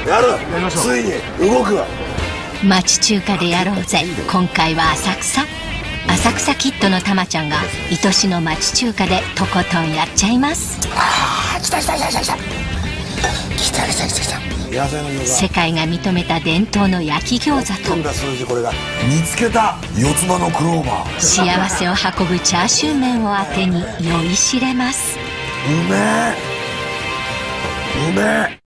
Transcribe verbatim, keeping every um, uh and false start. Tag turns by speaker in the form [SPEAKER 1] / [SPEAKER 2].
[SPEAKER 1] やる。ついに動くわ。
[SPEAKER 2] 町中華でやろうぜ。今回は浅草。浅草キッドのたまちゃんが愛しの町中華でとことんやっちゃいます。
[SPEAKER 1] ああ、来た来た来た来た来た来た来た来た来た。野菜の餃子。
[SPEAKER 2] 世界が認めた伝統の焼き餃子と
[SPEAKER 1] 数字これが見つけた四つ葉のクローバー。
[SPEAKER 2] 幸せを運ぶチャーシュー麺をあてに酔いしれます。
[SPEAKER 1] うめえうめえ。